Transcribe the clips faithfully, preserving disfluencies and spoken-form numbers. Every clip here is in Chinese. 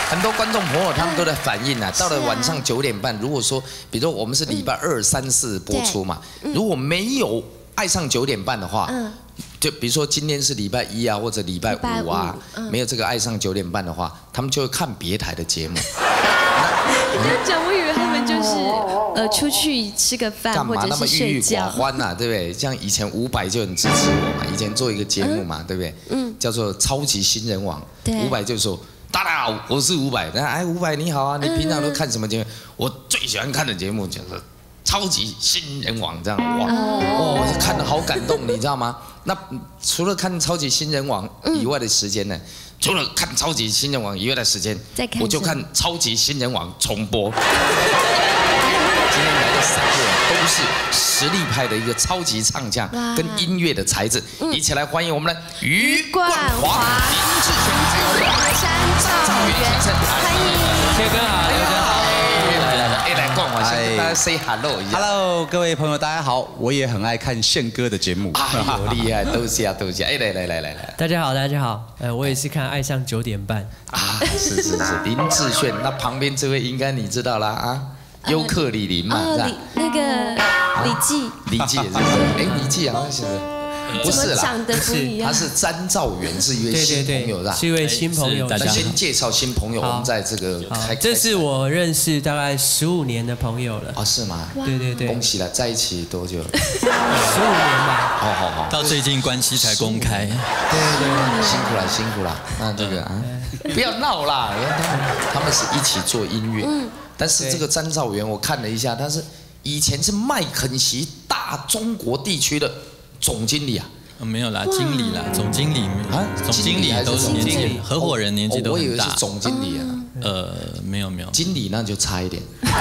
很多观众朋友他们都在反映啊，到了晚上九点半，如果说，比如说我们是礼拜二、三、四播出嘛，如果没有爱上九点半的话，就比如说今天是礼拜一啊，或者礼拜五啊，没有这个爱上九点半的话，他们就会看别台的节目。 你这样讲，我以为他们就是呃出去吃个饭或者是睡觉。 干嘛那么郁郁寡欢呐，对不对？像以前伍佰就很支持我嘛，以前做一个节目嘛，对不对？嗯，叫做《超级新人王》。伍佰就说。大家好，我是伍佰。哎，伍佰你好啊，你平常都看什么节目？我最喜欢看的节目就是《超级新人王》这样。哇，哦，看得好感动，你知道吗？那除了看《超级新人王》以外的时间呢？除了看《超级新人王》以外的时间，我就看《超级新人王》重播。今天来的三个人都是实力派的一个超级唱将跟音乐的才子，一起来欢迎我们的余冠华、林志炫还有山兆元先生，欢迎， 谢哥好，大家好， 来来来，哎来冠华先跟大家 say hello 一下 ，Hello， 各位朋友大家好，我也很爱看宪哥的节目， 哎呦厉害，多谢多谢，哎来来来来来， 大家好大家好，呃我也是看爱上九点半啊，是是是，林志炫，那旁边这位应该你知道啦啊。尤克里里嘛，是吧？ 那个李记， 李记也是，哎，李记好像是不是啦？ 长得不一样。 他是詹兆元，是一位新朋友， 是一位新朋友。 那先介绍新朋友，我们在这个开， 这是我认识大概十五年的朋友了。 哦，是吗？ 对对对， 恭喜了，在一起多久？ 十五年吧。 好好好， 到最近关系才公开。对对，辛苦了辛苦了。那这个啊，不要闹啦，他们是一起做音乐。但是这个詹兆元，我看了一下，他是以前是麦肯锡大中国地区的总经理啊。 没有啦，经理啦，总经理啊，总经理都是年纪，合伙人年纪都很大。 我以为是总经理啊。 呃，没有没有， 经理那就差一点。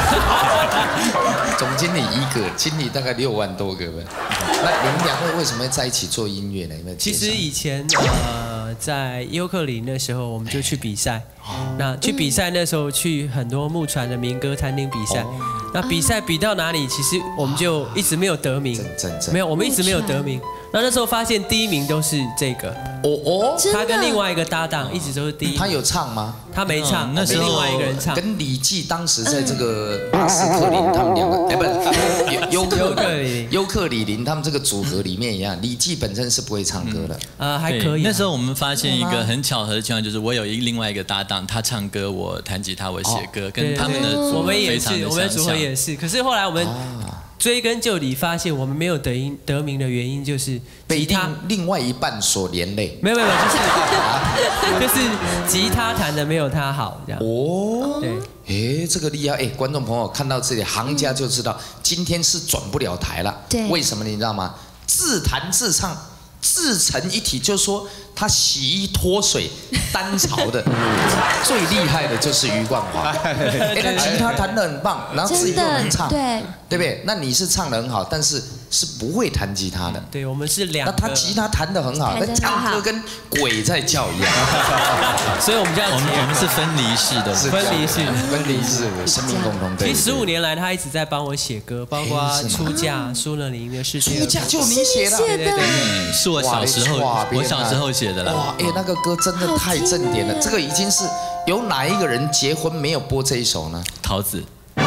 总经理一个，经理大概六万多个呗。那你们两位为什么会在一起做音乐呢？ 其实以前呃，在尤克里那时候，我们就去比赛。那去比赛那时候去很多木船的民歌餐厅比赛。那比赛比到哪里，其实我们就一直没有得名。没有，我们一直没有得名。那那时候发现第一名都是这个。哦哦，他跟另外一个搭档一直都是第一。 他有唱吗？ 他没唱，那时候另外一个人唱。 跟李记当时在这个巴斯克林他们两个，哎不是尤克里尤克里林他们这个组合里面一样，李记本身是不会唱歌的。 呃，还可以。 那时候我们发现一个很巧合的情况，就是我有一另外一个搭档，他唱歌，我弹吉他，我写歌，跟他们的组合非常的相像。 我们的组合也是，可是后来我们追根究底，发现我们没有得音得名的原因就是被他另外一半所连累。 没有没有，就是就是吉他弹的没有他好，这样。哦，对， 哎，这个厉害！哎，观众朋友看到这里，行家就知道今天是转不了台了。对，为什么你知道吗？自弹自唱。自成一体，就是说他洗衣脱水单槽的，最厉害的就是余冠华。哎，他吉他弹得很棒，然后自己又能唱，对对不对？那你是唱得很好，但是是不会弹吉他的。 对，我们是两个。 那他吉他弹得很好，但唱歌跟鬼在叫一样。 所以我们这样， 我们我们是分离式的， 分离式， 分离式的，生命共同体。 其实十五年来，他一直在帮我写歌，包括出嫁、苏乐林的事情。 出嫁就你写的，对对对， 是我小时候，我小时候写的啦。 哇，哎，那个歌真的太正点了，这个已经是有哪一个人结婚没有播这一首呢？ 桃子。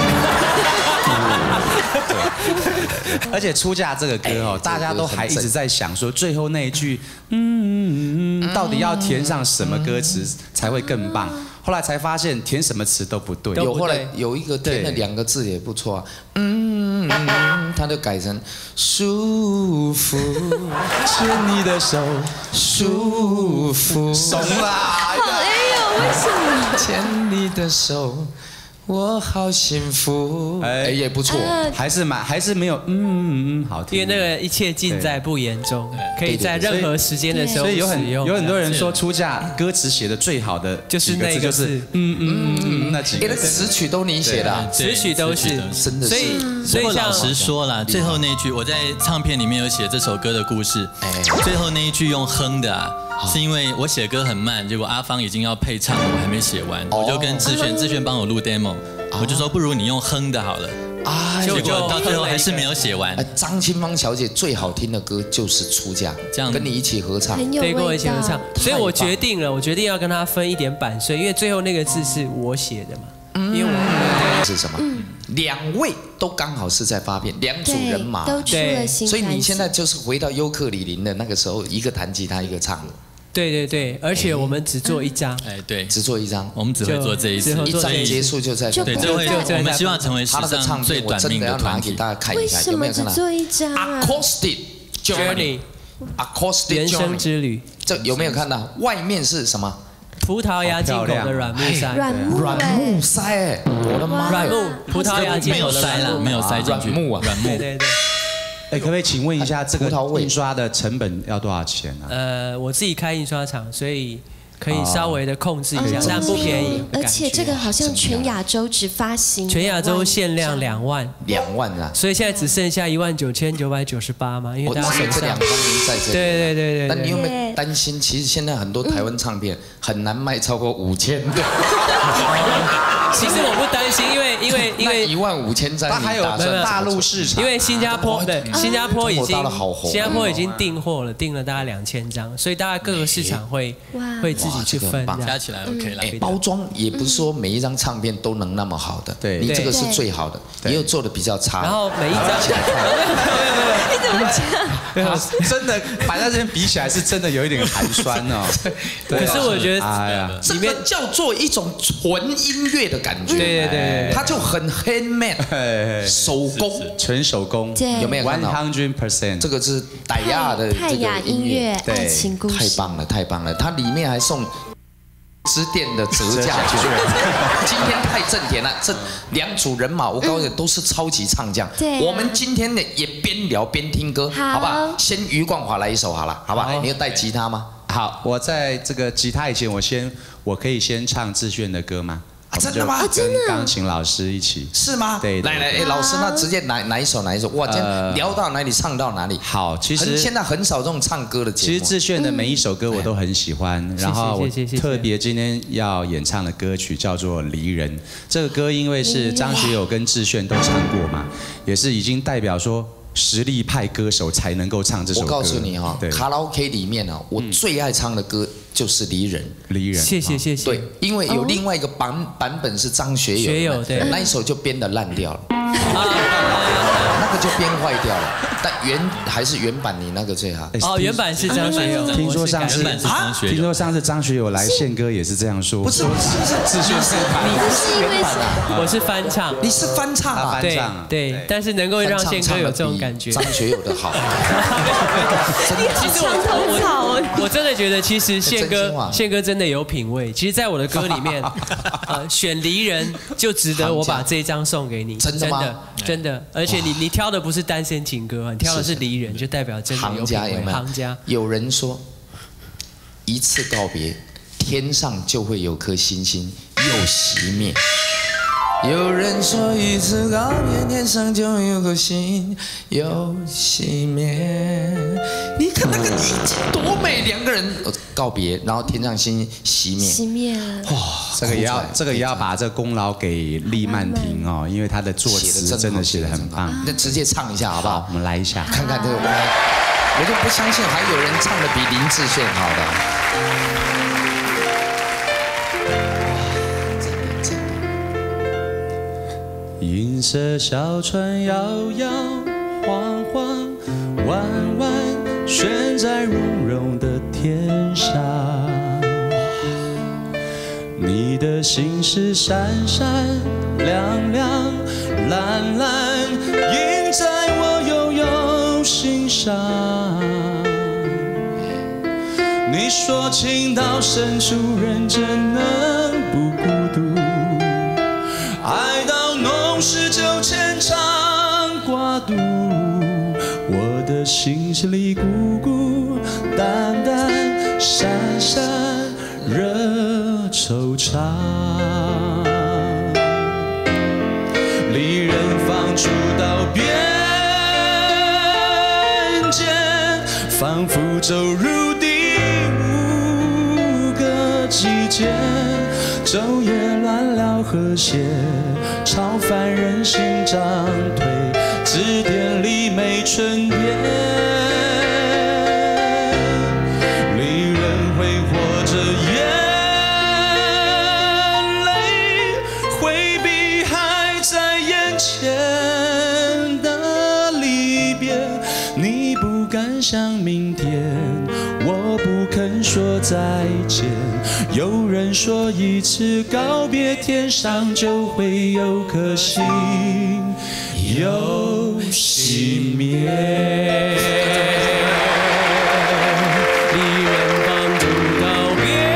而且出嫁这个歌哦，大家都还一直在想说，最后那一句嗯嗯，到底要填上什么歌词才会更棒？后来才发现填什么词都不对。 有后来有一个填了两个字也不错啊，嗯，他就改成舒服， 牵你的手， 舒服， 怂啦！ 哎呦，为什么？ 牵你的手。我好幸福，哎也不错， 还是蛮还是没有嗯嗯好听， 因为那个一切尽在不言中，可以在任何时间的时候所以有很有很多人说出嫁歌词写的最好的就是那个就是嗯嗯嗯那几个词曲都你写的， 词曲都是真的， 所以所以老实说啦，最后那一句我在唱片里面有写这首歌的故事，最后那一句用哼的啊。是因为我写歌很慢，结果阿芳已经要配唱了，我还没写完，我就跟志炫，志炫帮我录 demo， 我就说不如你用哼的好了， 啊， 结果到最后还是没有写完。 张清芳小姐最好听的歌就是《出嫁》，这样跟你一起合唱， 对，跟我一起合唱。所以我决定了，我决定要跟她分一点版税，因为最后那个字是我写的嘛。因为我是什么？两位都刚好是在发片，两组人马， 都出了新， 所以你现在就是回到尤克里里的那个时候，一个弹吉他，一个唱。 对对对，而且我们只做一张， 哎对， 只做一张， 我们只会做这一次， 一张结束就在对，这会我们希望成为史上最短命的团体。 大家看一下，有没有看到？ 做一张 Acoustic Journey，Acoustic 人生之旅， 这有没有看到？外面是什么？ 葡萄牙进口的软木塞， 软木软木塞，哎，我的妈！ 软木，葡萄牙进没有塞了，没有塞进去， 软木啊， 软木。 对对对。 哎，可不可以请问一下，这个印刷的成本要多少钱呢？ 呃，我自己开印刷厂，所以可以稍微的控制一下，但不便宜。 而且这个好像全亚洲只发行， 全亚洲限量两万， 两万啊！ 所以现在只剩下一万九千九百九十八嘛，因为大家手上这两方您在这里。 对对对对。 那你有没有担心？其实现在很多台湾唱片很难卖超过五千的。 其实我不担心，因为因为因为一万五千张， 它还有大陆市场， 因为新加坡对新加坡已经新加坡已经订货了，订了大概两千张，所以大概各个市场会会自己去分， 加起来 OK 了。 包装也不是说每一张唱片都能那么好的， 对， 你这个是最好的，也有做的比较差。 然后每一张， 你怎么讲？ 真的摆在这边比起来是真的有一点寒酸哦。 可是我觉得， 哎呀， 这个叫做一种纯音乐的感觉， 对对对， 它就很 handmade， 手工， 纯手工， 有没有看到 one hundred percent？ 这个是傣雅的泰雅音乐爱情故事， 太棒了，太棒了！它里面还送支店的折价券。今天太正点了，这两组人马，我告诉你都是超级唱将。 对， 我们今天呢也边聊边听歌，好不好？先余冠华来一首好了，好不好？你有带吉他吗？ 好，我在这个吉他以前，我先我可以先唱志炫的歌吗？ 真的吗？ 跟钢琴老师一起是吗？ 对， 来来，哎，老师，那直接哪哪一首哪一首？哇，今天聊到哪里唱到哪里。 好，其实现在很少这种唱歌的节目。 其实志炫的每一首歌我都很喜欢，然后我特别今天要演唱的歌曲叫做《离人》。这个歌因为是张学友跟志炫都唱过嘛，也是已经代表说实力派歌手才能够唱这首歌。 我告诉你哈，卡拉 OK 里面呢，我最爱唱的歌就是《离人》。 离人， 谢谢谢谢。 对，因为有另外一个版版本是张学友， 学友对， 那一首就编得烂掉了，那个就编坏掉了。但原还是原版，你那个最好。 哦，原版是张学友。 听说上次啊，听说上次张学友来宪哥也是这样说。 不是不是不是， 志炫是你不是因为我是翻唱， 你是翻唱啊？ 对对，但是能够让宪哥有这种感觉， 张学友的好。 其实我我真的觉得，其实宪哥宪哥真的有品味。其实，在我的歌里面，呃，选离人就值得我把这一张送给你。 真的吗？ 真的，而且你你挑的不是单身情歌，你挑的是离人，就代表真的有品味。行家， 有人说，一次告别，天上就会有颗星星又熄灭。有人说一次告别，天上就有颗星又熄灭。你看那个意境多美，两个人告别，然后天上星熄灭。 熄灭了。 哇， 这个也要这个也要把这功劳给厉曼婷哦，因为她的作词真的写得很棒。 那直接唱一下好不好？ 我们来一下， 看看这个，我就不相信还有人唱的比林志炫好的。 银色小船摇摇晃晃，弯弯悬在绒绒的天上。你的心事闪闪亮亮，蓝蓝印在我悠悠心上。你说情到深处人怎能不孤独？爱到浓时就牵肠挂肚，我的心是里鼓鼓，淡淡闪闪惹惆怅。离人放逐到边界，仿佛走入第五个季节，昼夜乱了了和谐，超凡人心涨退，字典里没春天。离人挥霍着眼泪，回避还在眼前的离别。你不敢想明天，我不肯说再见。有人说一次告别，天上就会有颗星又熄灭。离人放逐到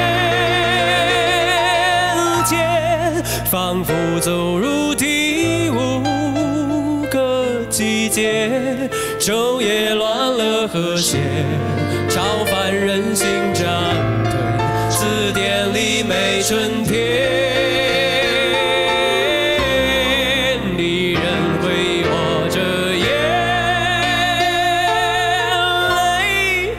边界，仿佛走入第五个季节，昼夜乱了和谐，超凡人心涨退，字典里没春天。离人挥霍着眼泪，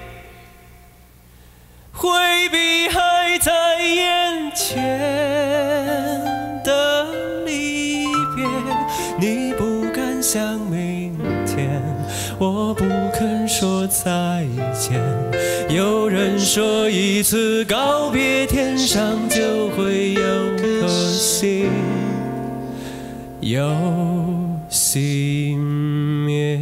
回避还在眼前的离别。你不敢想明天，我不肯说再见。有人说一次告别，天上就会有颗星又熄灭。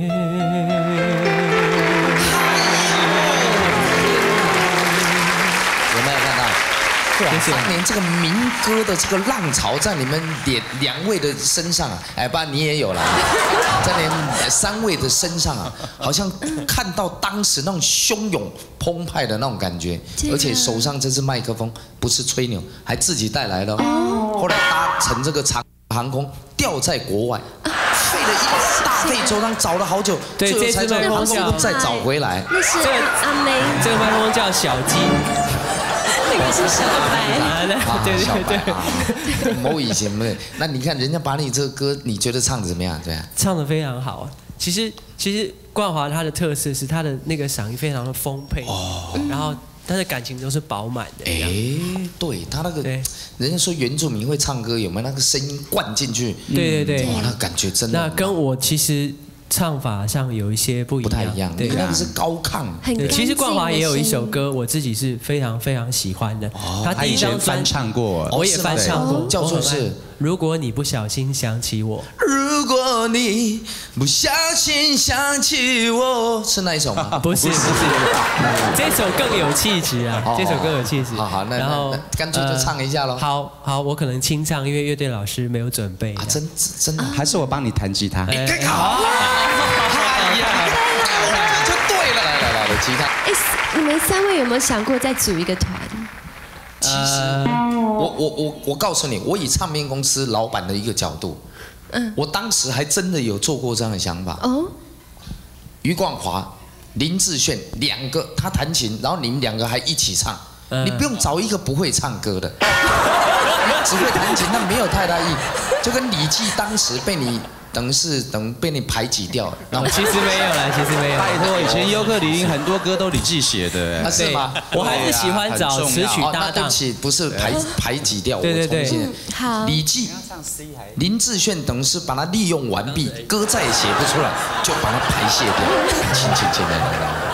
有没有看到？哇，当年这个民歌的这个浪潮在你们两两位的身上啊，哎，不然你也有了，在你们三位的身上啊，好像看到当时那种汹涌澎湃的那种感觉，而且手上这支麦克风不是吹牛，还自己带来的哦。后来搭乘这个长航空掉在国外，费了一个大费周章，找了好久， 对， 最后才从航空公司再找回来。 那是阿妹， 这个麦克风叫小鸡。 那个是小白， 对对对， 某以前没。那你看人家把你这个歌，你觉得唱的怎么样？对啊， 唱得非常好。其实其实冠华他的特色是他的那个嗓音非常的丰沛，哦，然后他的感情都是饱满的。 哎，对他那个，人家说原住民会唱歌，有没有那个声音灌进去？ 对对对， 哇，那感觉真的。 那跟我其实唱法上有一些不一样， 不太一样。对，那个是高亢。 对，其实冠华也有一首歌，我自己是非常非常喜欢的。他第一张翻唱过， 我也翻唱过， 叫做是。 如果你不小心想起我， 如果你不小心想起我，是那一首吗？ 不是不是，这首更有气质啊，这首更有气质。 好好，那然后干脆就唱一下喽。 好好，我可能清唱，因为乐队老师没有准备啊，真真的， 还是我帮你弹吉他。 哎，好，哎呀，这就对了，来来来，我吉他。 哎，你们三位有没有想过再组一个团？ 其实，我我我我告诉你，我以唱片公司老板的一个角度，嗯，我当时还真的有做过这样的想法。哦，余冠华、林志炫两个，他弹琴，然后你们两个还一起唱，你不用找一个不会唱歌的，只会弹琴，那没有太大意义，就跟李记当时被你。等是等被你排挤掉了， 然后其实没有啦，其实没有。 拜托，以前尤克里里很多歌都李记写的， 啊是吗？ 我还是喜欢找词曲搭档。 对不起，不是排排挤掉， 对对对。 好。 李记、林志炫等是把它利用完毕，歌再也写不出来，就把它排泄掉。请请请来来来。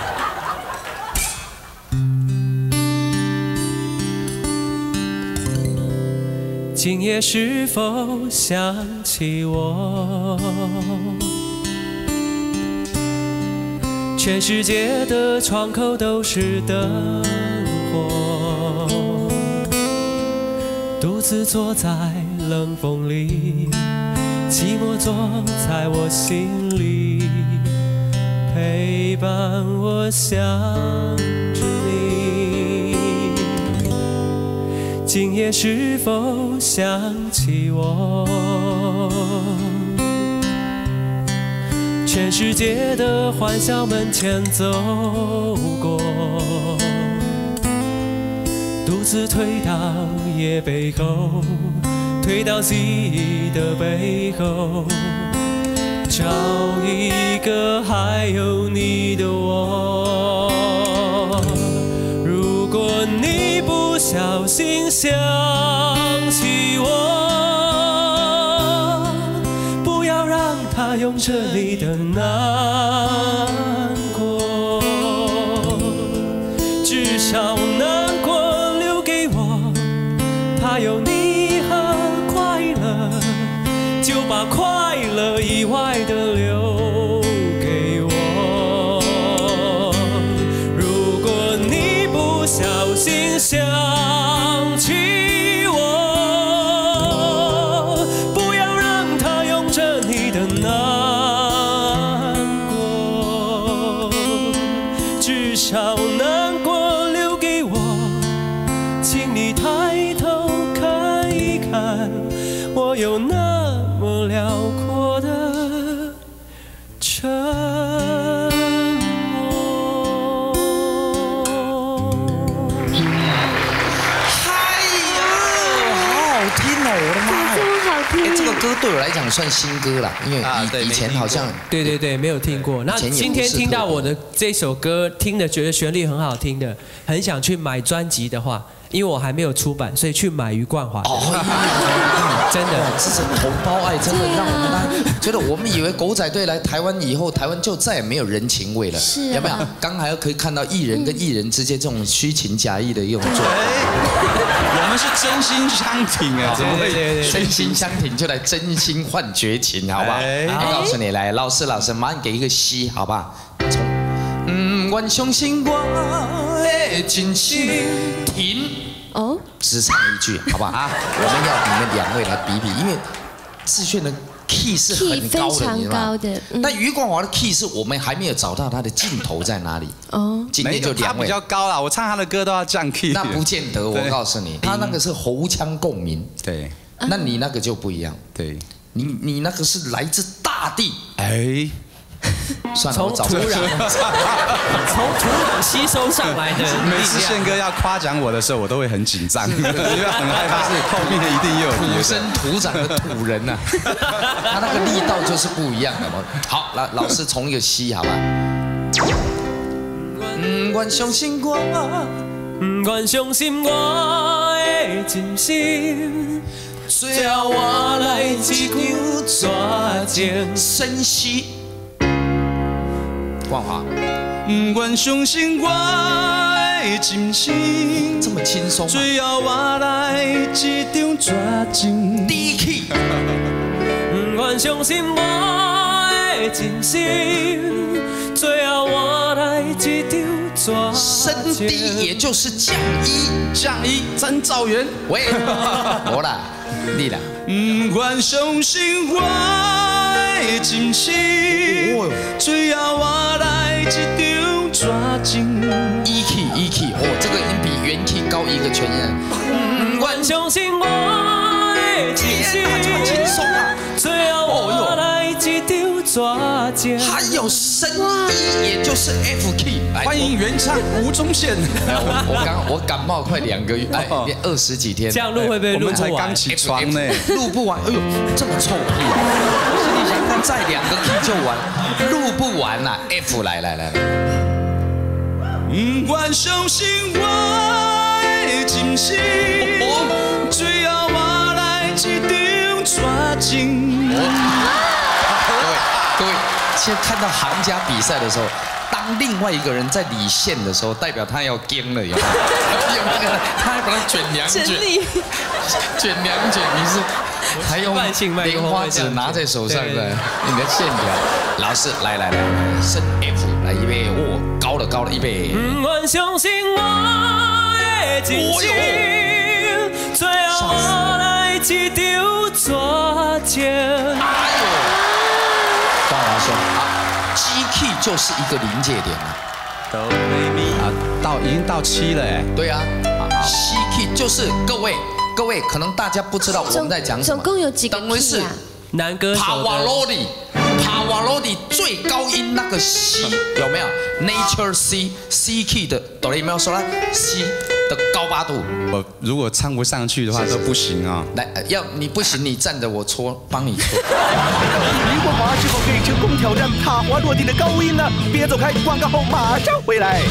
今夜是否想起我？全世界的窗口都是灯火，独自坐在冷风里，寂寞坐在我心里，陪伴我想着你。今夜是否想起我？全世界的欢笑门前走过，独自退到夜背后，退到记忆的背后，找一个还有你的我。如果你不小心想起我， 着你的难过，至少难过留给我，怕有你和快乐，就把快乐以外的留给我。如果你不小心想起我，不要让它拥着你的难过，至少难过留给我，请你抬头看一看，我有那么辽阔的沉默。 哎呀，好好听哦，我的妈这呀！ 么好听哎，这个歌对我来讲算新歌啦，因为啊对以以前好像对对对，没有听过。那以前也今天不是特别听到我的这首歌，听的觉得旋律很好听的，很想去买专辑的话，因为我还没有出版，所以去买余冠华的。 哦， 真的哇，这是同胞爱，真的让我们大觉得我们以为狗仔队来台湾以后，台湾就再也没有人情味了， 是啊有没有？刚还可以看到艺人跟艺人之间这种虚情假意的一种做法。 我们是真心相挺啊，怎么会？ 真心相挺就来真心换绝情，好不好？ 哎我告诉你，来，老师老师，马上给一个西，好不好？从嗯，我相信我的真心停。 哦， 只唱一句，好不好？啊，我们要你们两位来比比，因为志炫的 key 是很 key 非高的， 常你知道吗高的嗯但余冠华的 key 是我们还没有找到他的尽头在哪里。 哦， 今没有，他天就两位， 比较高啦，我唱他的歌都要降 key。 那不见得，我对告诉你，他那个是喉腔共鸣， 对那你那个就不一样， 对， 你你那个是来自大地。 哎， 算了，我找从土壤从土壤吸收上来的每次力量。 宪哥要夸奖我的时候，我都会很紧张，因为很害怕是后面一定又有土别生的。 土长的土人呐、他那个力道就是不一样的嘛。好，老老师从一个西，好吧？嗯，我相信我， 不愿相信我的真心，最后换来一张绝情。 深吸。冠华， 不愿相信我的真心， 这么轻松、啊， 最后换来一张绝情。 第一 key， 不愿相信我的真心，最后换来一张升绝低情。 也就是降一。 降一真造园， 喂，我啦，你啦， 不愿相信我的真心，最后换来一张绝情。 一 key 一 key， 哦，这个已经比原 key 高一个全音。 不愿相信我的真心， 天哪，这么轻松啊！ 最后换来一张绝情。 还有升一，也就是 F key。来欢迎原唱吴宗宪。 我我刚我感冒快两个月，哎，二十几天， 这样录会不会我录不完们才刚？起床呢。 录不完，哎呦，这么臭屁啊！你想看再两个 key 就完，录不完呐、啊、！F 来来来来， 不愿相信我的真心，最后换来一张绝情。 各位各位，现在看到行家比赛的时候，当另外一个人在理线的时候，代表他要跟了，有没有？有那个，他还把它卷两卷， 整理卷两卷，你是还用惯性麦克莲风花指拿在手上的，你的线条。老师，来来来来，升 F 来一杯，哦，高了高了一杯。 不愿相信我的真心，最后换来一张绝情。 哎呦，冠华兄啊，G key 就是一个临界点了。 哆来咪啊，到已经到七了哎。 对啊，C key 就是各位各位，可能大家不知道我们在讲什么。 总共有几个等于是 key 啊？ 男歌帕手的瓦罗蒂，帕瓦罗蒂最高音那个 C 有没有 ？Nature C C key 的哆来咪嗦啦 C 的高八度。 我如果唱不上去的话都不行啊。 来，呃要你不行，你站着我搓，帮你搓。 余冠华是否可以成功挑战帕华落地的高音呢？别走开，广告后马上回来。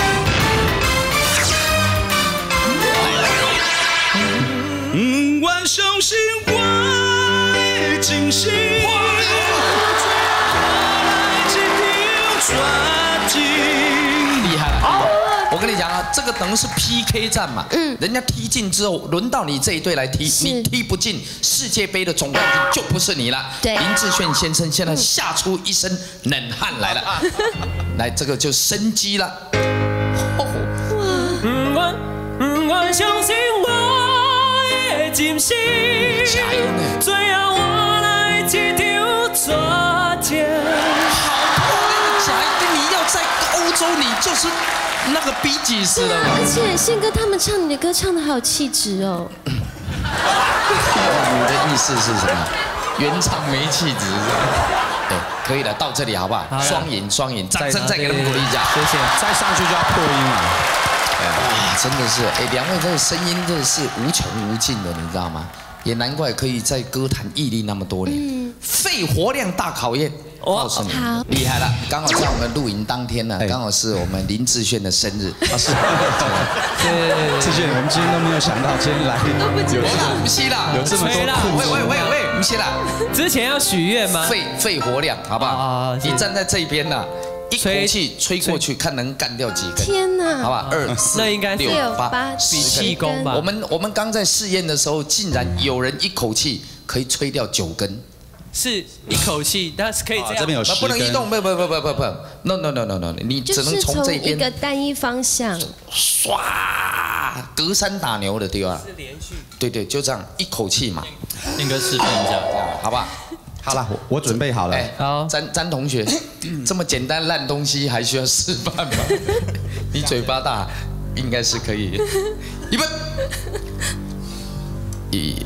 不愿这个等于是 P K 战嘛，嗯，人家踢进之后，轮到你这一队来踢，你踢不进，世界杯的总冠军就不是你了。 对， 林志炫先生现在吓出一身冷汗来了，来，这个就生机了。 我我相信我的真心，最后我来这场作战。 好，假的，你要在欧洲，你就是那个 B 级死了嘛。 而且宪哥他们唱你的歌唱得好有气质哦。 你的意思是什么？原唱没气质是吧？对，可以了，到这里好不好？双赢，双赢，掌声再给他们鼓励一下。 谢谢。 再上去就要破音了。 哇，真的是，哎，两位这个声音真的是无穷无尽的，你知道吗？也难怪可以在歌坛屹立那么多年。嗯，肺活量大考验，告诉你，厉害了！刚好在我们录影当天呢，刚好是我们林志炫的生日。啊，是。 对，志炫，我们今天都没有想到今天来都不知道， 不是啦， 有这么多酷。 喂喂喂喂，不是啦。 之前要许愿吗？ 肺肺活量，好不好？你站在这边呢。一口气吹过去，看能干掉几根。 天哪！ 好吧，二四六八七功吧。 我们我们刚在试验的时候，竟然有人一口气可以吹掉九根。 是一口气，但是可以这样。 这边有十根。 不能移动，不不不不不不 ，no no no no no， 你只能从这边。 一个单一方向。 唰，隔山打牛的对吧？ 是连续。 对对，就这样一口气嘛。 宪哥示范一下， 好不好？ 好了，我准备好了。 好， 詹詹同学，这么简单烂东西还需要示范吗？你嘴巴大，应该是可以。预备，一，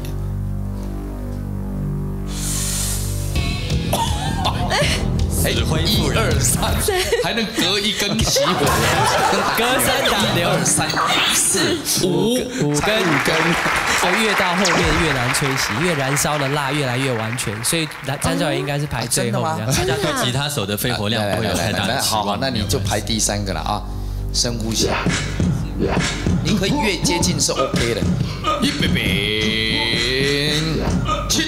哎，一二三，还能隔一根起火， 隔三打六， 二三四五五根五根。所以越到后面越难吹熄，越燃烧的蜡越来越完全，所以詹教员应该是排最后的。 大家对吉他手的肺活量不会有太大的期望。 好，那你就排第三个了啊，深呼吸。你可以越接近是 OK 的。预备，起。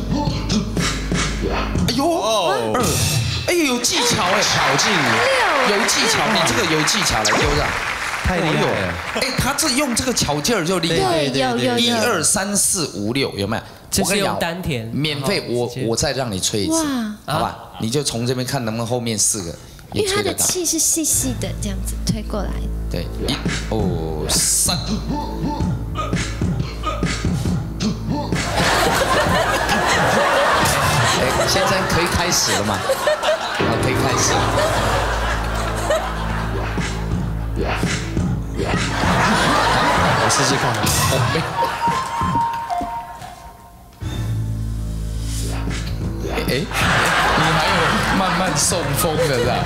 哎呦，二，哎呦有技巧哎，巧劲，有技巧，你这个有技巧来丢上。太厉害了！哎，他这用这个巧劲儿就厉害。 对，有有有。 一二三四五六，有没有？ 这是用丹田。 免费，我我再让你吹一次，好吧？你就从这边看能不能后面四个因为他的气是细细的，这样子推过来。 对，一、二、三。哎，先生可以开始了吗？好，可以开始了。 我试试看。 哎哎，你还有慢慢送风的是吧？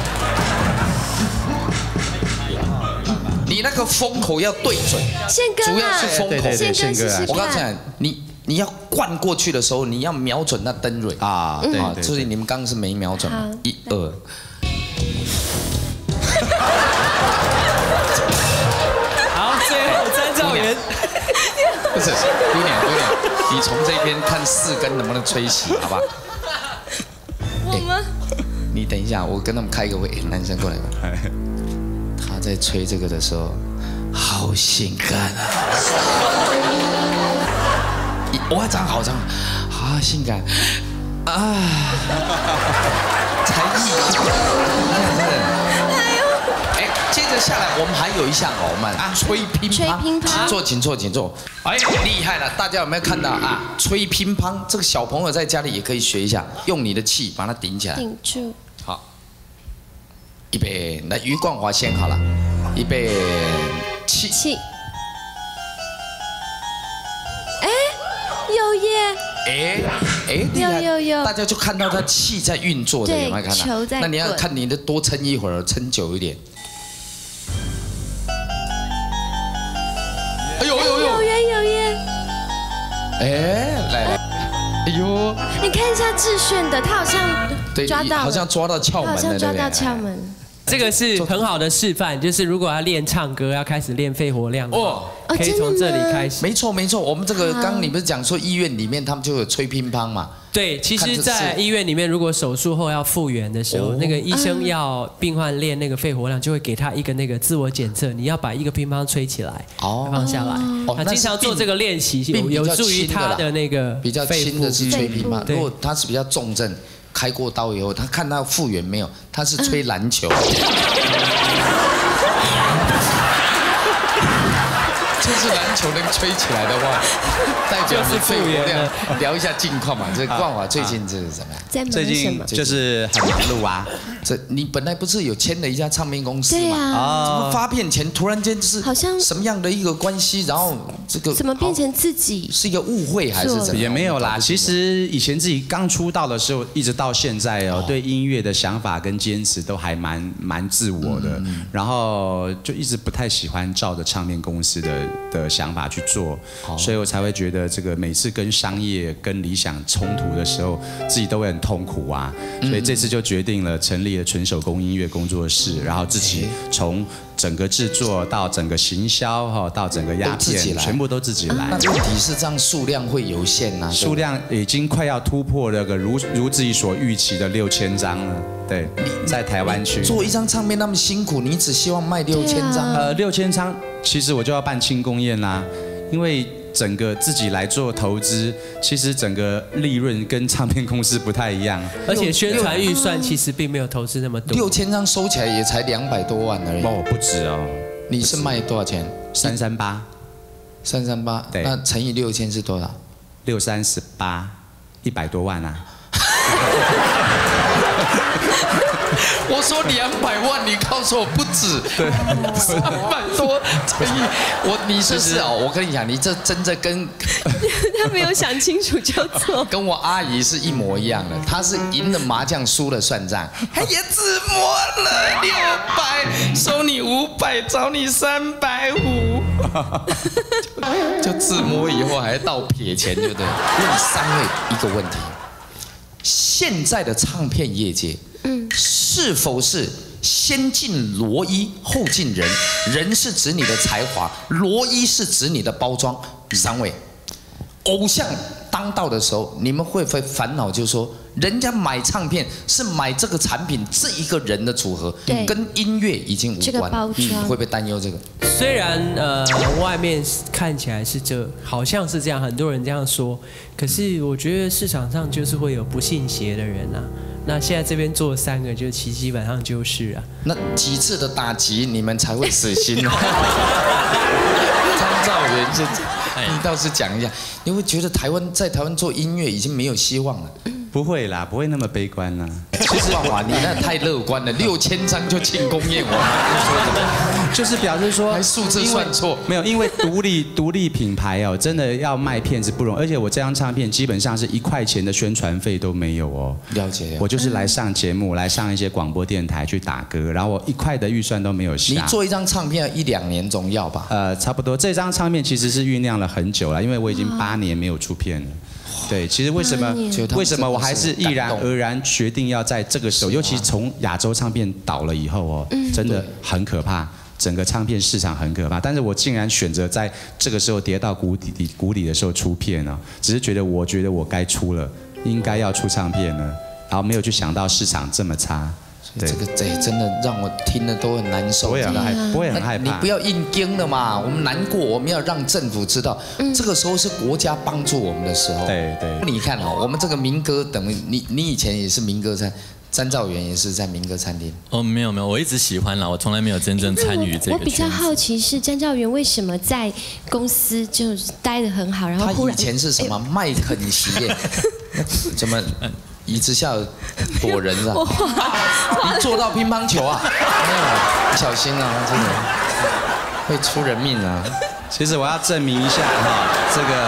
你那个风口要对准，主要是风口。 宪哥试试看。 我告诉你，你你要灌过去的时候，你要瞄准那灯蕊啊。对对。 所以你们刚刚是没瞄准嘛？一二。不是，姑娘姑娘，你从这边看四根能不能吹熄，好吧？ 我吗？ 你等一下，我跟他们开个会，男生过来吧。他在吹这个的时候，好性感啊！哇，长好长，好性感啊！才艺，你看接着下来，我们还有一项哦，我们啊吹乒乓， 吹乒乓， 请坐，请坐，请坐。哎，厉害了！大家有没有看到啊？吹乒乓，这个小朋友在家里也可以学一下，用你的气把它顶起来。 顶住。 好，预备，来余冠华先好了，预备起。 起。哎，有耶！ 哎哎， 有有有， 大家就看到他气在运作的，有没有看到？ 球在。 那你要看你的多撑一会儿，撑久一点。哎呦哎呦有耶有耶！ 哎，来来，哎呦！ 你看一下志炫的，他好像抓到， 好像抓到窍门了， 好像抓到窍门。 这个是很好的示范，就是如果要练唱歌，要开始练肺活量哦，可以从这里开始。 没错没错，我们这个刚刚你不是讲说医院里面他们就有吹乒乓嘛？ 对，其实，在医院里面，如果手术后要复原的时候，那个医生要病患练那个肺活量，就会给他一个那个自我检测，你要把一个乒乓吹起来，放下来。他经常做这个练习，有有助于他的那个比较轻的是吹乒乓，如果他是比较重症。开过刀以后，他看到复原没有？他是吹篮球，就是篮球能吹起来的话，代表你肺活量。聊一下近况嘛，这冠华最近这是怎么样？ 在忙最近就是很忙碌啊。 这你本来不是有签了一家唱片公司嘛？ 啊，怎么发片前突然间就是好像什么样的一个关系？然后这个怎么变成自己？ 是一个误会还是怎么样？ 也没有啦。其实以前自己刚出道的时候，一直到现在哦，对音乐的想法跟坚持都还蛮蛮自我的。然后就一直不太喜欢照着唱片公司的的想法去做，所以我才会觉得这个每次跟商业跟理想冲突的时候，自己都会很痛苦啊。所以这次就决定了成立了纯手工音乐工作室，然后自己从整个制作到整个行销哈，到整个鸦片，全部都自己来。 那问题是这样数量会有限呐， 数量已经快要突破那个如如自己所预期的六千张了。对，在台湾区做一张唱片那么辛苦，你只希望卖六千张？ 呃，六千张，其实我就要办庆功宴啦，因为整个自己来做投资，其实整个利润跟唱片公司不太一样， 而且宣传预算其实并没有投资那么多。 六千张收起来也才两百多万而已。 哦，不止哦。 你是卖多少钱？ 三三八。 三三八。对。那乘以六千是多少？ 六三十八，一百多万啊。 我说两百万，你告诉我不止，对，三百多乘以我，你是是哦，我跟你讲，你这真的跟他没有想清楚就做， 跟我阿姨是一模一样的，她是赢了麻将输了算账，哎呀，自摸了六百，收你五百，找你三百五，就自摸以后还倒撇钱，对不对？问三位一个问题。现在的唱片业界，嗯，是否是先进罗衣后进人？人是指你的才华，罗衣是指你的包装。三位，偶像当道的时候，你们会不会烦恼？就是说，人家买唱片是买这个产品这一个人的组合，跟音乐已经无关。嗯，会不会担忧这个？ 虽然呃外面看起来是这，好像是这样，很多人这样说，可是我觉得市场上就是会有不信邪的人啊。那现在这边做三个，就其基本上就是啊。 那几次的打击你们才会死心呢？张兆元是，你倒是讲一下，你会觉得台湾在台湾做音乐已经没有希望了？ 不会啦，不会那么悲观啦。 其实哇，你那太乐观了，六千张就庆功宴，我说什么？ 就是表示说， 还数字算错， 没有，因为独立独立品牌哦，真的要卖片子不容易，而且我这张唱片基本上是一块钱的宣传费都没有哦。 了解。 我就是来上节目，来上一些广播电台去打歌，然后我一块的预算都没有下。 你做一张唱片一两年总要吧？ 呃，差不多。这张唱片其实是酝酿了很久了，因为我已经八年没有出片了。对，其实为什么为什么我还是毅然而然决定要在这个时候，尤其从亚洲唱片倒了以后哦，真的很可怕，整个唱片市场很可怕。但是我竟然选择在这个时候跌到谷底谷底的时候出片呢，只是觉得我觉得我该出了，应该要出唱片了，然后没有去想到市场这么差。 这个这真的让我听了都很难受， 不会很害，不会很害怕。 你不要硬盯了嘛，我们难过，我们要让政府知道，这个时候是国家帮助我们的时候。 对对。 你看哦，我们这个民歌，等于你你以前也是民歌餐，张兆元也是在民歌餐厅。 哦，没有没有，我一直喜欢啦，我从来没有真正参与这个。 我比较好奇是张兆元为什么在公司就待得很好，然后忽然他以前是什么麦肯锡业，怎么？椅子下躲人啊！你做到乒乓球啊？没有，小心啊，真的会出人命啊！ 其实我要证明一下哈，这个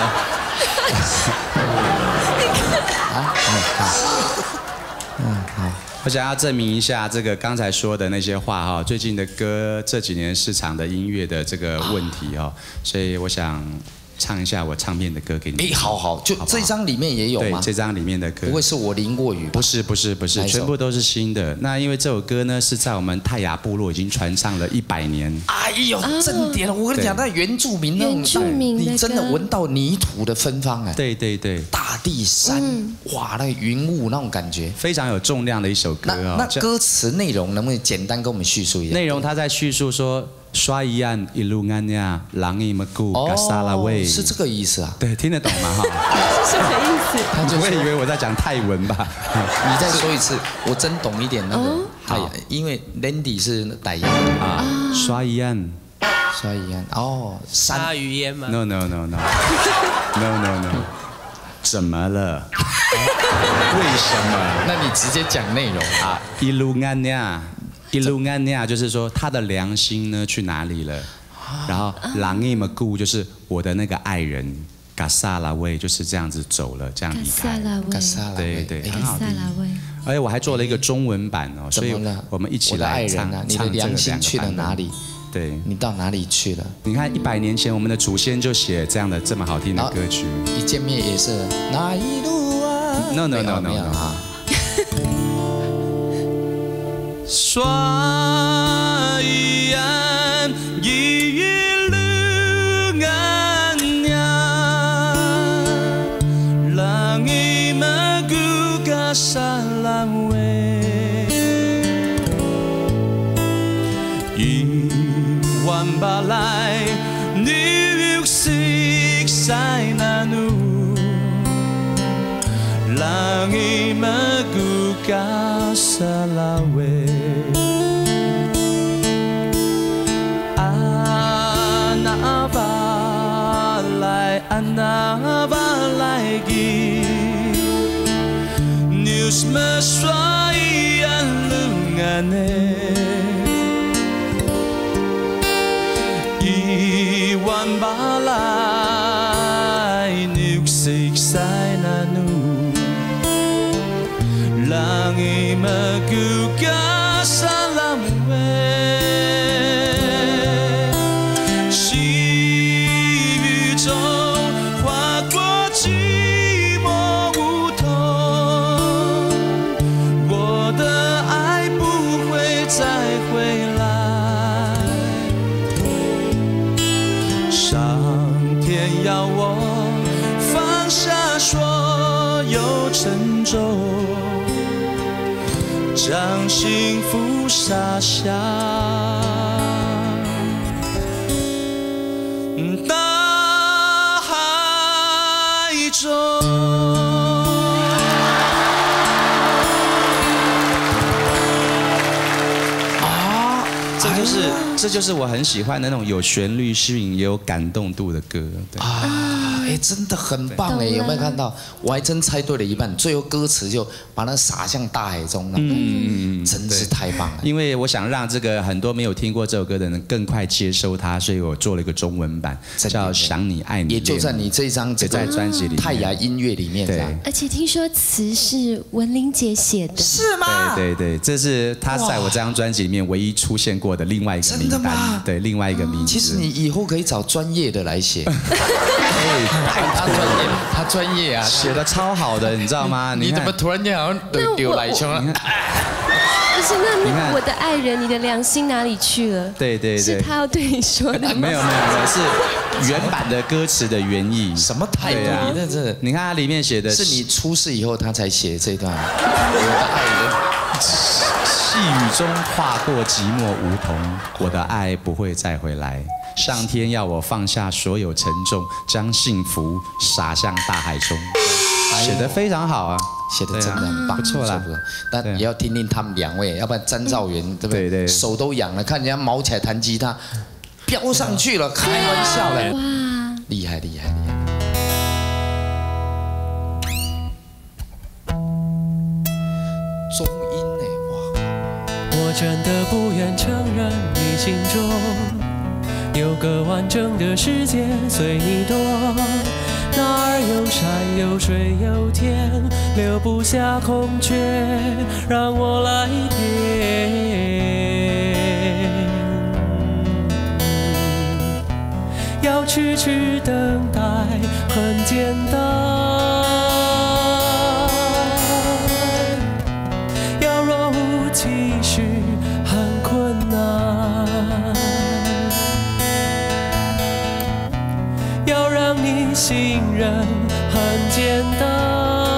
啊，嗯好，嗯好，我想要证明一下这个刚才说的那些话哈，最近的歌这几年市场的音乐的这个问题哈，所以我想。 唱一下我唱片的歌给你。 哎，好好，就这张里面也有吗？ 对，这张里面的歌。 不会是我淋过雨？ 不是，不是，不是，全部都是新的。那因为这首歌呢是在我们泰雅部落已经传唱了一百年。 哎呦，正点了！我跟你讲，那原住民那种， 原住民你真的闻到泥土的芬芳哎。 对对对， 大地山，哇，那个云雾那种感觉， 非常有重量的一首歌哦。 那歌词内容能不能简单跟我们叙述一下？ 内容他在叙述说。刷一岸一路安呀，狼一么故嘎萨拉喂， 是这个意思啊？ 对，听得懂吗？哈， 是什么意思？ 他就会以为我在讲泰文吧？ 你再说一次，我真懂一点那个泰雅，因为 Landy 是傣语啊。 刷一岸， 刷一岸，哦， 鲨鱼烟吗 ？No no no no no no no， 怎么了？为什么？ 那你直接讲内容啊， 一路安呀。一路安呀，就是说他的良心呢去哪里了？然后狼伊么故就是我的那个爱人，嘎萨拉威就是这样子走了，这样离开。 嘎萨拉威， 对对，很好听。而且我还做了一个中文版哦，所以我们一起来唱。 你的良心去了哪里？ 对， 你到哪里去了？ 你看一百年前我们的祖先就写这样的这么好听的歌曲。 一见面也是那一路啊 ？No no no no no 啊。 刷一岸一路安呀，浪一马古嘎沙拉喂，一万巴来女色塞那努，浪一马古嘎沙拉喂。那巴来吉 ，news mesra ian lungane， iwan巴来 news siksai nanu， langi maguga salam we。沉重，将幸福洒下大海中。 啊，这就是这就是我很喜欢的那种有旋律性也有感动度的歌。对啊，哎，真的很棒哎！有没有看到？我还真猜对了一半，最后歌词就把它洒向大海中了。嗯，真是太棒了。 因为我想让这个很多没有听过这首歌的人更快接收它，所以我做了一个中文版，叫《想你爱你》， 也就在你这一张这在专辑里泰雅音乐里面。对， 而且听说词是文玲姐写的， 是吗？ 对对对，这是她在我这张专辑里面唯一出现过的另外一个名单。对，另外一个名字。 其实你以后可以找专业的来写。他专业，他专业啊， 写的超好的，你知道吗？ 你怎么突然间好像丢丢来胸了？ 不是，那那我的爱人，你的良心哪里去了？ 对对对， 是他要对你说的吗？ 没有没有没有，是原版的歌词的原意。 什么态度？你那这， 你看它里面写的是你出事以后他才写这段。我的爱人， 细雨中划过寂寞梧桐，我的爱不会再回来。上天要我放下所有沉重，将幸福洒向大海中。写得非常好啊， 写得真的很棒， 不错啦。 但也要听听他们两位，要不然詹兆元对不对？对对，手都痒了，看人家毛起来弹吉他，飙上去了，开玩笑嘞！哇，厉害厉害厉害！中音呢？哇！ 我真的不愿承认，你心中有个完整的世界随你躲。哪儿有山有水有天，留不下空缺，让我来填。要要痴痴等待，很简单。要若无其事，很困难。要让你信任，很简单。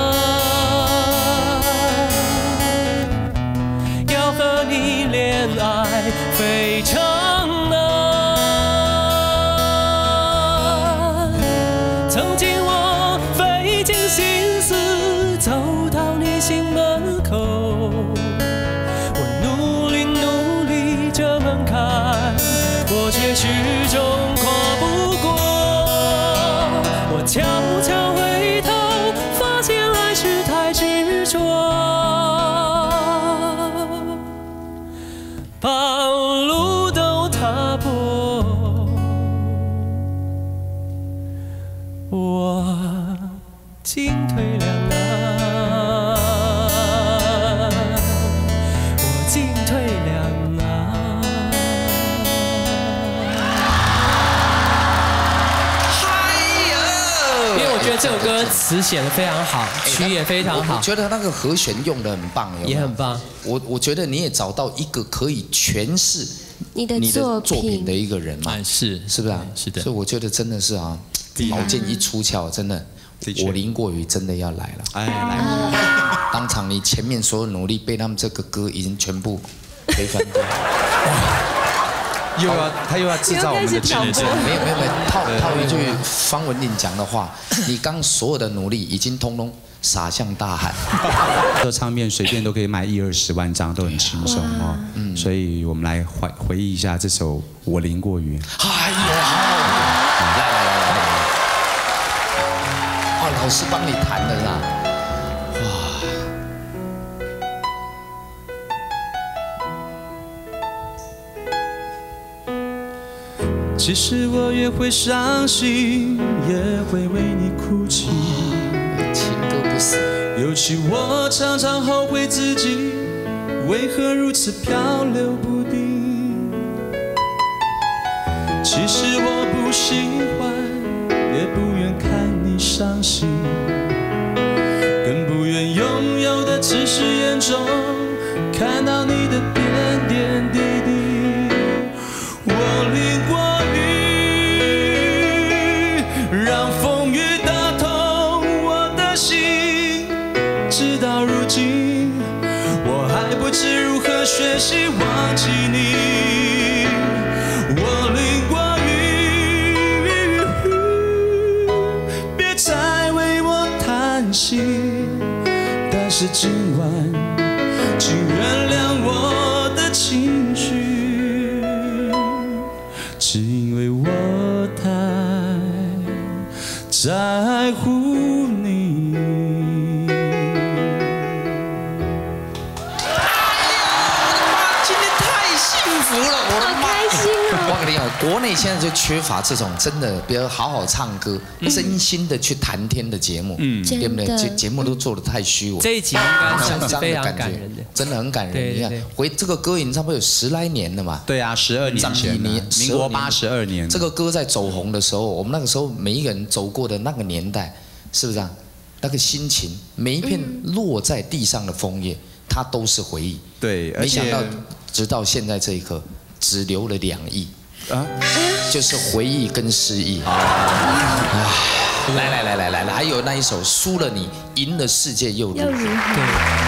要和你恋爱，非常难。曾经我费尽心思走到你心门口，我努力努力这门槛，我却始终跨不过。我悄悄回头，发现还是太执着，把路都踏破。我进退两难，我进退两难。因为我觉得这首歌词写得非常好，曲也非常好。 我觉得那个和弦用得很棒， 也很棒。 我我觉得你也找到一个可以诠释你的你的作作品的一个人嘛， 是是不是啊？ 是的。 所以我觉得真的是啊，宝剑一出鞘，真的，我林过宇真的要来了。 哎，来！ 当场你前面所有努力被他们这个歌已经全部推翻掉。 又要他又要制造我们的竞争， 没有没有没有，套套一句方文琳讲的话，你刚所有的努力已经通通洒向大海。 这唱片随便都可以卖一二十万张，都很轻松哦。嗯，所以我们来回回忆一下这首《我林过宇》。 哎呦，好，来来来来来，哦，老师帮你弹的啦，哇。 其实我也会伤心，也会为你哭泣。 情歌不死。 尤其我常常后悔自己为何如此漂流不定。其实我不喜欢，也不愿看你伤心，更不愿拥有的只是眼中看到你的点点滴滴。我淋过。让风雨打痛我的心，直到如今，我还不知如何学习忘记你。我淋过雨，别再为我叹息，但是今晚，请原谅我的情绪，只因为我太在乎你。 今天太幸福了，我的妈！ 开心啊！ 我跟你讲，国内现在就缺乏这种真的，比如好好唱歌、真心的去谈天的节目，嗯，对不对？节节目都做得太虚伪。 这一集应该算是非常感人的， 真的很感人。你看，回这个歌已经差不多有十来年了嘛。 对啊，十二年前，民国八十二年。 这个歌在走红的时候，我们那个时候每一个人走过的那个年代，是不是啊？那个心情，每一片落在地上的枫叶，它都是回忆。 对， 没想到直到现在这一刻，只留了两亿。啊，就是回忆跟失忆。唉，来来来来来来，还有那一首输了你，赢了世界又如何？对。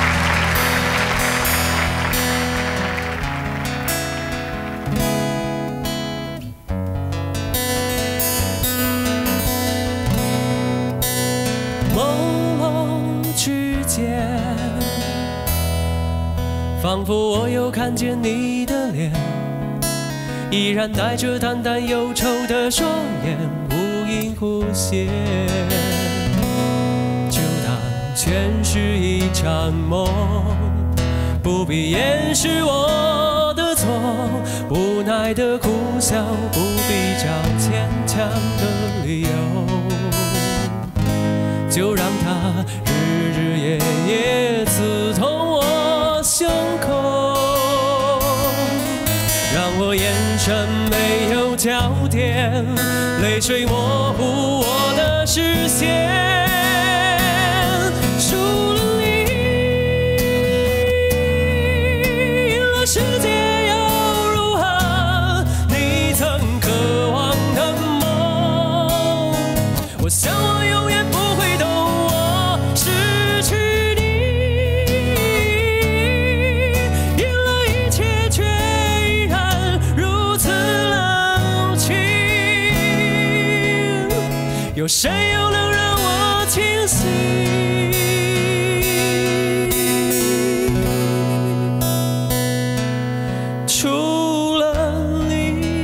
朦胧之间，仿佛我又看见你的脸。依然带着淡淡忧愁的双眼，无影无现。就当全是一场梦，不必掩饰我的错，无奈的苦笑，不必找牵强的理由，就让它日日夜夜刺痛我胸口。让我眼神没有有焦点，泪水模糊我的视线。除了你，世界又如何？你曾渴望的梦，我想我永远不会懂我失去你，赢了一切却依然如此冷清。有谁又能让我清醒？除了你。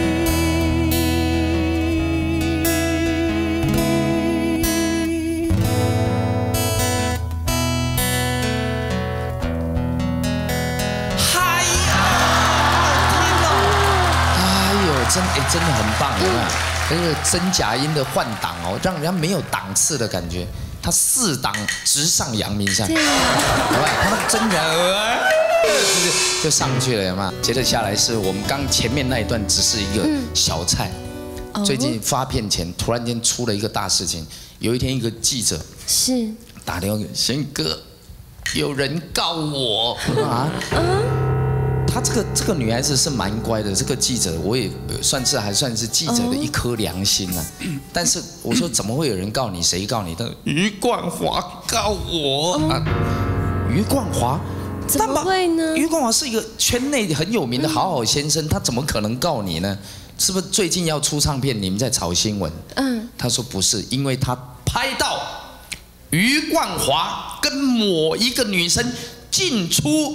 嗨呀，好听哦！哎呦，真哎真的很棒，有没有？那个真假音的换挡哦，让人家没有档次的感觉。他四档直上阳明山，好吧？他们真的。就就上去了，有没有？接着下来是我们刚前面那一段，只是一个小菜。最近发片前，突然间出了一个大事情。有一天，一个记者是打电话给贤哥，有人告我啊。她这个这个女孩子是蛮乖的，这个记者我也算是还算是记者的一颗良心啊。但是我说怎么会有人告你？谁告你？他说余冠华告我啊。余冠华。 怎么会呢？ 余冠华是一个圈内很有名的好好先生，他怎么可能告你呢？是不是最近要出唱片，你们在炒新闻？嗯，他说不是，因为他拍到余冠华跟某一个女生进出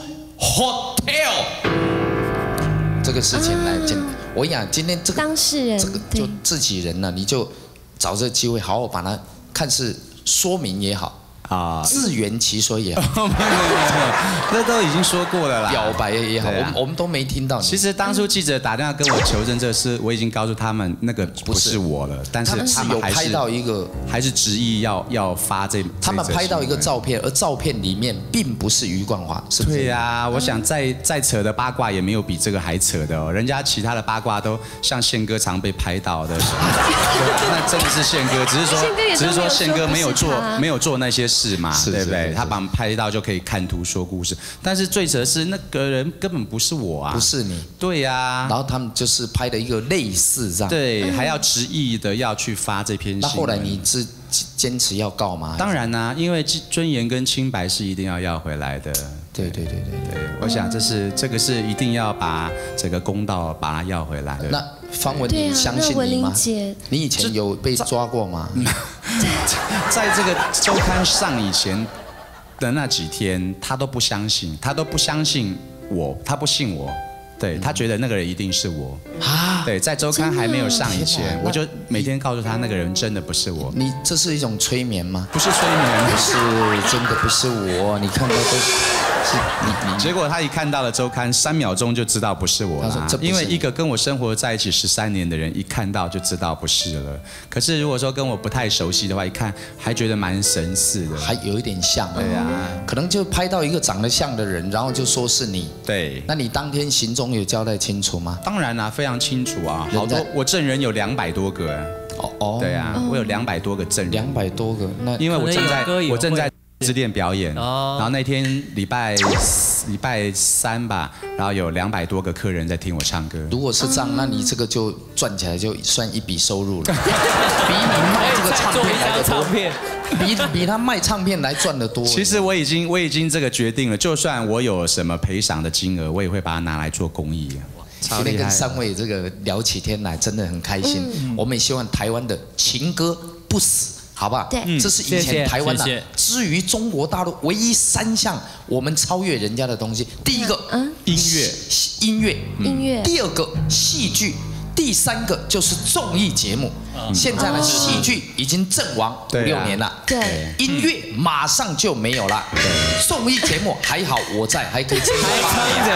hotel 这个事情来讲，我跟你讲，今天这个当事人， 这个就自己人呢，你就找这个机会好好把它看是说明也好。啊，自圆其说也好， 没有没有没有，这都已经说过了啦。 表白也好，我们我们都没听到。 其实当初记者打电话跟我求证这事，我已经告诉他们那个不是我了，但是他们有拍到一个， 还是执意要要发这。 他们拍到一个照片，而照片里面并不是余冠华，是不是？ 对呀，我想再再扯的八卦也没有比这个还扯的哦。人家其他的八卦都像宪哥常被拍到的，那真的是宪哥，只是说只是说宪哥没有做没有做那些事嘛，对不对？他把我们拍到就可以看图说故事，但是最扯的是那个人根本不是我啊， 不是你。 对呀， 然后他们就是拍了一个类似这样， 对，还要执意的要去发这篇新闻。 那后来你是坚持要告吗？ 当然啦，因为尊严跟清白是一定要要回来的。 对对对对对，我想这是这个是一定要把这个公道把它要回来的。 那方文琳相信你吗？你以前有被抓过吗？ 在这个周刊上以前的那几天，他都不相信，他都不相信我，他不信我。对他觉得那个人一定是我啊！对，在周刊还没有上以前，我就每天告诉他那个人真的不是我。 你这是一种催眠吗？ 不是催眠， 不是真的不是我。你看到都是你你。 结果他一看到了周刊，三秒钟就知道不是我了。因为一个跟我生活在一起十三年的人，一看到就知道不是了。可是如果说跟我不太熟悉的话，一看还觉得蛮神似的， 还有一点像。 对呀， 可能就拍到一个长得像的人，然后就说是你。 对。 那你当天行踪有交代清楚吗？ 当然啦，非常清楚啊，好多我证人有两百多个。哦哦，对啊，我有两百多个证人。 两百多个，那因为我正在我正在之恋表演，然后那天礼拜礼拜三吧，然后有两百多个客人在听我唱歌。 如果是这样，那你这个就赚起来就算一笔收入了，比你卖这个唱片来的多，比比他卖唱片来赚的多。 其实我已经我已经这个决定了，就算我有什么赔偿的金额，我也会把它拿来做公益。 今天跟三位这个聊起天来，真的很开心。嗯、我们也希望台湾的情歌不死，好不好？ 对， 这是以前台湾啊，至于中国大陆唯一三项我们超越人家的东西。第一个，嗯，音乐，音乐， 音乐； 第二个，戏剧；第三个就是综艺节目。现在呢，戏剧已经阵亡五六年了， 对， 音乐马上就没有了，对，综艺节目还好我在，还可以撑着，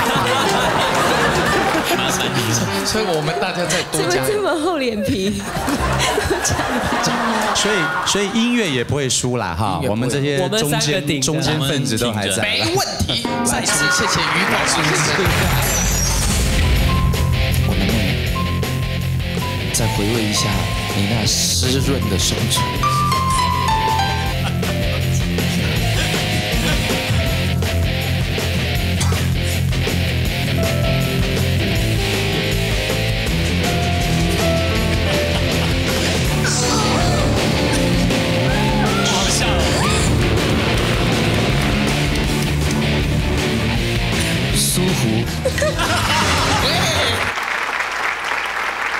所以我们大家再多加。 怎么这么厚脸皮？ 所以所以音乐也不会输啦哈，我们这些中间中间分子都还在， 没问题。再次谢谢余冠华先生。我能不能再回味一下你那湿润的身躯。